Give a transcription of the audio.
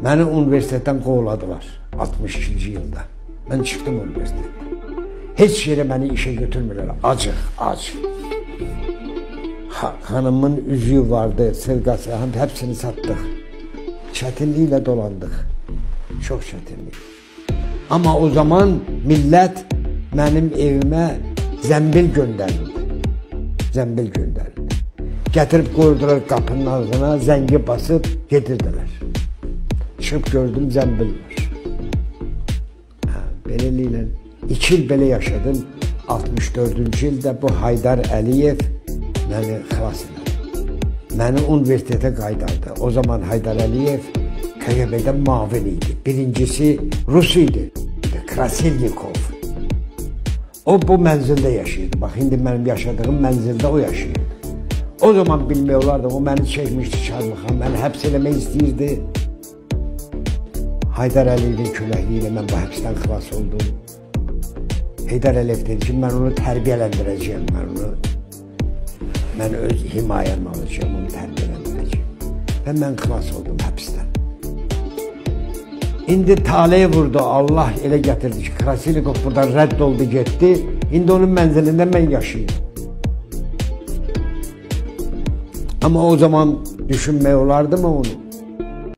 Məni universitetdən qovladılar 62-ci ildə. Mən çıxdım universitetdən. Heç yerə məni işə götürmürlər. Acıq, ac. Xanımın üzüyü vardı, sırqası, hepsini satdıq. Çətinliklə dolandıq. Çox çətinlik. Amma o zaman millət mənim evimə zəmbil göndərildi. Zəmbil göndərildi. Gətirib qoydular qapının ağzına, zəngi basıb gedirdilər. Çıxıb gördüm zəmbil var. Beləliklə 2 il belə yaşadım. 64-cü ildə bu Haydar Əliyev məni xilas elədi. Məni universitetə qaydardı. O zaman Haydar Əliyev KGB-də mavin idi. Birincisi Rus idi. Krasilnikov. O bu mənzildə yaşayırdı. Bax, indi mənim yaşadığım mənzildə o yaşayırdı. O zaman bilmək olardı, o məni çəkmişdi çarmıxa, məni həbs eləmək istəyirdi. Haydar Əliyevin köləkliyi ilə mən bu həbsdən xilas oldum. Haydar Əliyev dedi ki, mən onu tərbiyələndirəcəyəm, mən öz himayəmə alacağım, onu tərbiyələndirəcəyəm. Və mən xilas oldum həbsdən. İndi taleyi vurdu, Allah elə gətirdi ki, Krasilnikov buradan rədd oldu, getdi. İndi onun mənzilində mən yaşayayım. Amma o zaman düşünmək olardı mı onu?